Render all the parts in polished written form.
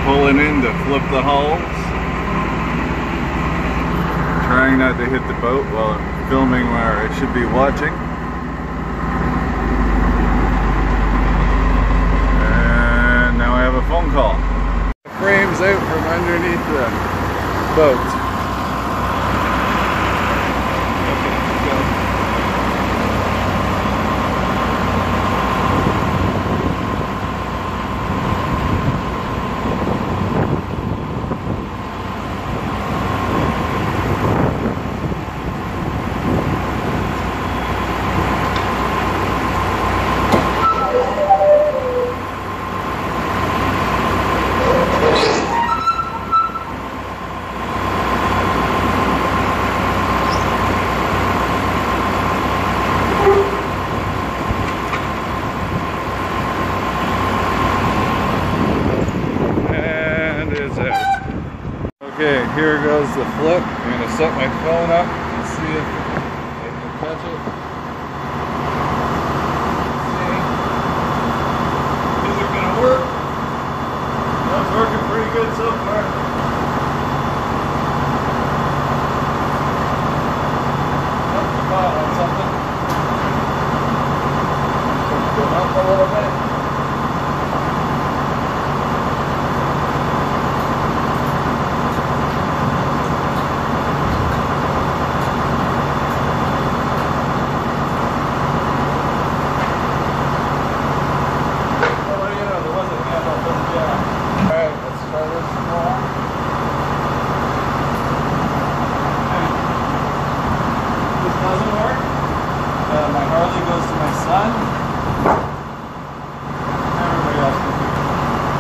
Pulling in to flip the hulls. Trying not to hit the boat while I'm filming where I should be watching. And now I have a phone call. Frames out from underneath the boat. Okay, here goes the flip. I'm going to set my phone up and see if I can catch it. Is it going to work? That's working pretty good so far. Oh, you caught on something. Go up a little bit. My Harley goes to my son. Everybody else can do it.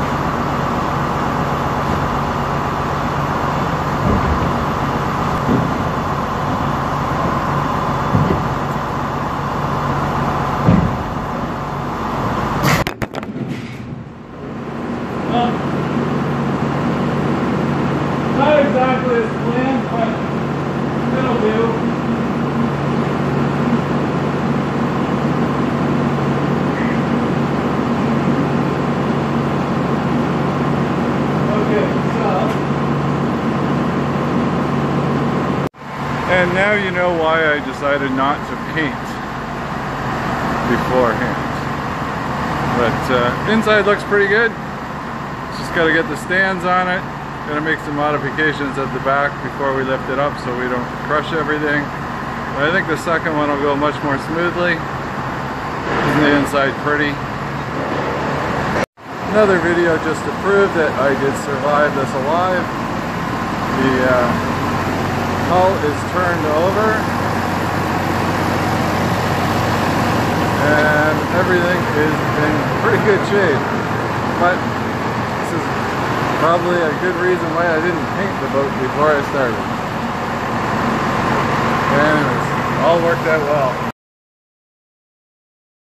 Well, not exactly as planned, but it'll do. And now you know why I decided not to paint beforehand. But inside looks pretty good. Just got to get the stands on it. Got to make some modifications at the back before we lift it up so we don't crush everything. But I think the second one will go much more smoothly. Isn't the inside pretty? Another video just to prove that I did survive this alive. The hull is turned over and everything is in pretty good shape, but this is probably a good reason why I didn't paint the boat before I started. Anyways, all worked out well.